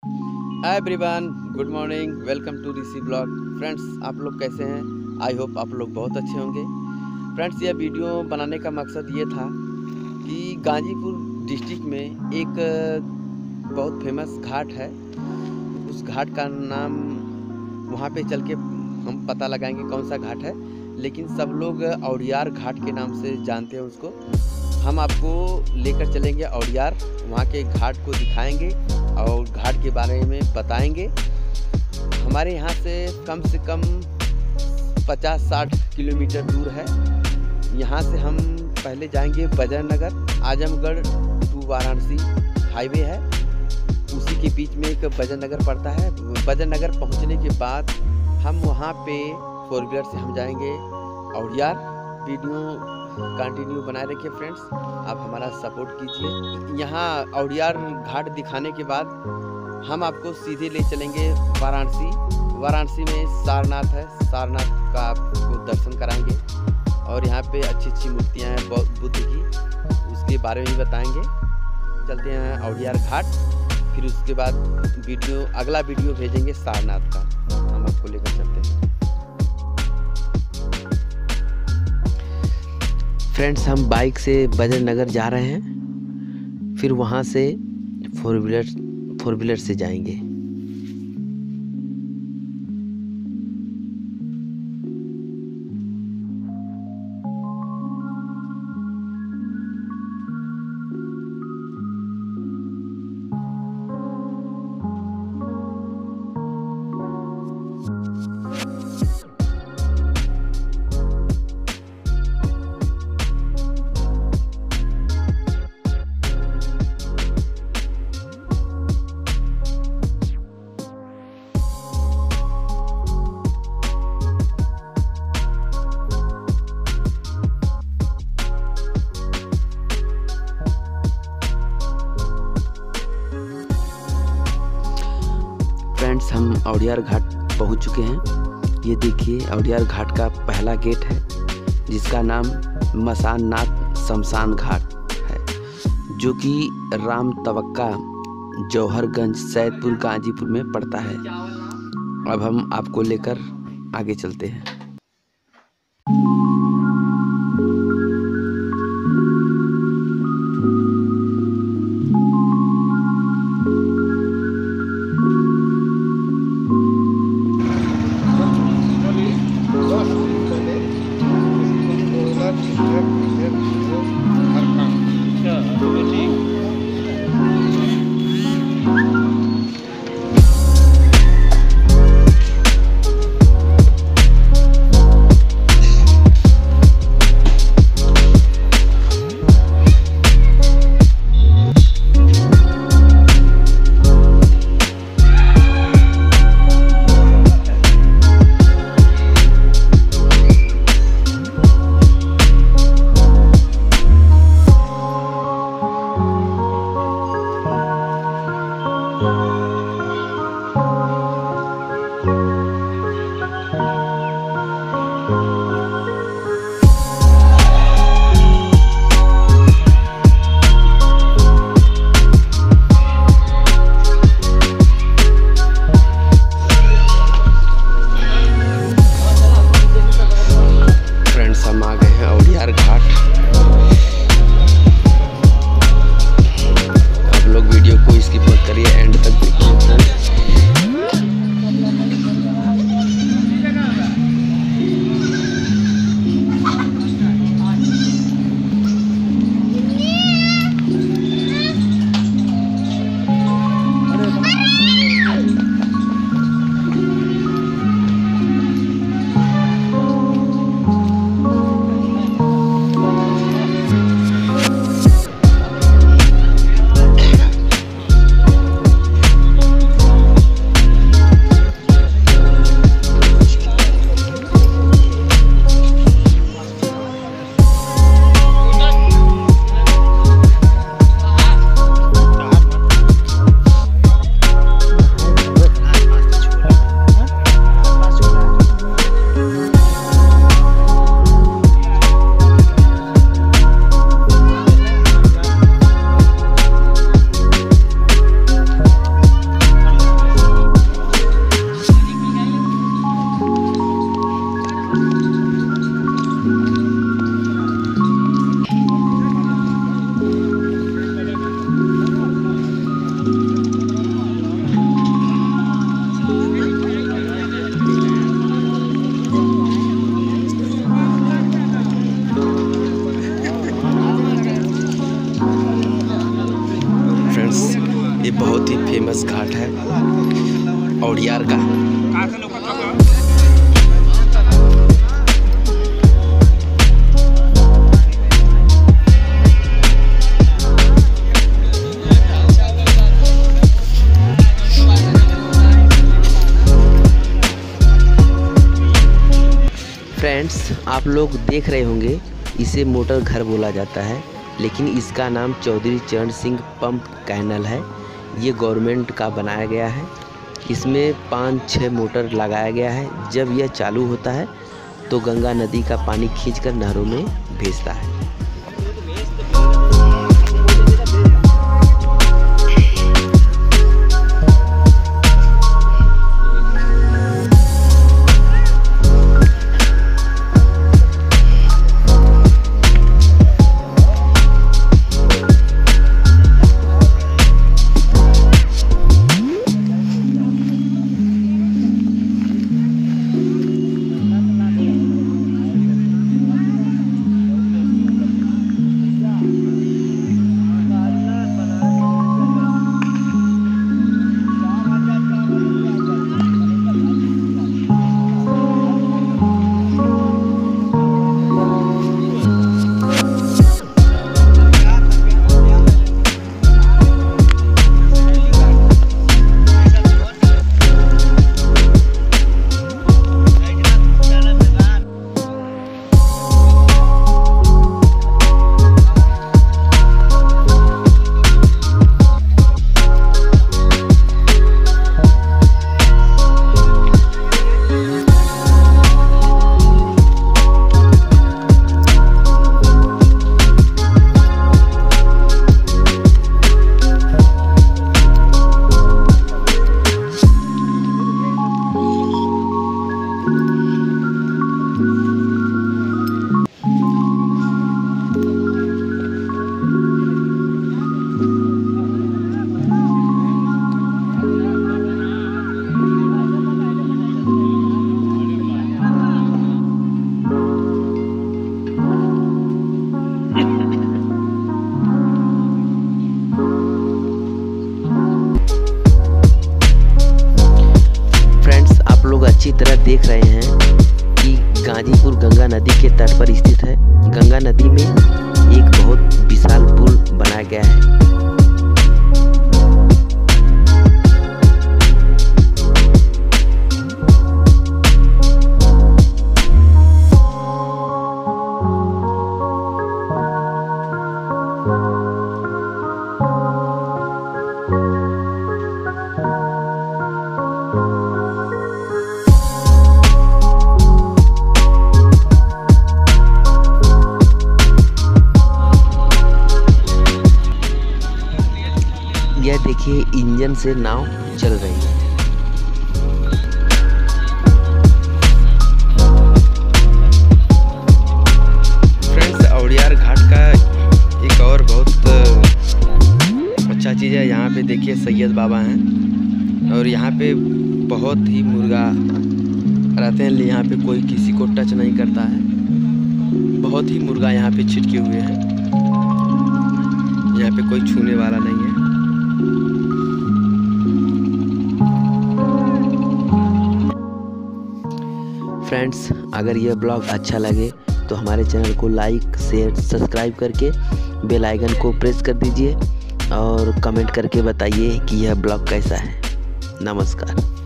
Hi everyone, good morning, welcome to Rishi blog. Friends, आप लोग कैसे हैं? आई होप आप लोग बहुत अच्छे होंगे। फ्रेंड्स, यह वीडियो बनाने का मकसद ये था कि गाजीपुर डिस्ट्रिक्ट में एक बहुत फेमस घाट है। उस घाट का नाम वहाँ पे चल के हम पता लगाएंगे कौन सा घाट है, लेकिन सब लोग औड़ियार घाट के नाम से जानते हैं उसको। हम आपको लेकर चलेंगे औड़ियार, वहाँ के घाट को दिखाएंगे और घाट के बारे में बताएंगे। हमारे यहाँ से कम 50-60 किलोमीटर दूर है। यहाँ से हम पहले जाएंगे बजरनगर, आजमगढ़ टू वाराणसी हाईवे है, उसी के बीच में एक बजरनगर पड़ता है। बजरनगर पहुँचने के बाद हम वहाँ पे 4 व्हीलर से हम जाएंगे औड़ियार। वीडियो कंटिन्यू बनाए रखिए फ्रेंड्स, आप हमारा सपोर्ट कीजिए। यहाँ औड़ियार घाट दिखाने के बाद हम आपको सीधे ले चलेंगे वाराणसी। वाराणसी में सारनाथ है, सारनाथ का आपको दर्शन कराएंगे और यहाँ पे अच्छी अच्छी मूर्तियाँ हैं बुद्ध की, उसके बारे में भी बताएंगे। चलते हैं औड़ियार घाट, फिर उसके बाद अगला वीडियो भेजेंगे सारनाथ का, हम आपको लेकर चलते हैं। फ्रेंड्स, हम बाइक से बजरनगर जा रहे हैं, फिर वहाँ से 4 व्हीलर से जाएंगे। फ्रेंड्स, हम औड़ियार घाट पहुंच चुके हैं। ये देखिए, औड़ियार घाट का पहला गेट है, जिसका नाम मसाननाथ शमशान घाट है, जो कि राम तवक्का जौहरगंज सैदपुर गाजीपुर में पड़ता है। अब हम आपको लेकर आगे चलते हैं। आप लोग वीडियो को स्किप मत करिए, एंड तक देखिए। घाट है औड़ियार का। फ्रेंड्स, आप लोग देख रहे होंगे, इसे मोटर घर बोला जाता है, लेकिन इसका नाम चौधरी चरण सिंह पंप कैनल है। ये गवर्नमेंट का बनाया गया है। इसमें 5-6 मोटर लगाया गया है। जब यह चालू होता है तो गंगा नदी का पानी खींचकर नहरों में भेजता है। अच्छी तरह देख रहे हैं कि गाजीपुर गंगा नदी के तट पर स्थित है। गंगा नदी में एक बहुत विशाल पुल बनाया गया है। यह देखिए, इंजन से नाव चल रही है। फ्रेंड्स, औड़ियार घाट का एक और बहुत अच्छा चीज़ है। यहाँ पे देखिए सैयद बाबा हैं और यहाँ पे बहुत ही मुर्गा रहते हैं। यहाँ पे कोई किसी को टच नहीं करता है। बहुत ही मुर्गा यहाँ पे छिटके हुए हैं। यहाँ पे कोई छूने वाला नहीं है। फ्रेंड्स, अगर यह ब्लॉग अच्छा लगे तो हमारे चैनल को लाइक, शेयर, सब्सक्राइब करके बेल आइकन को प्रेस कर दीजिए और कमेंट करके बताइए कि यह ब्लॉग कैसा है। नमस्कार।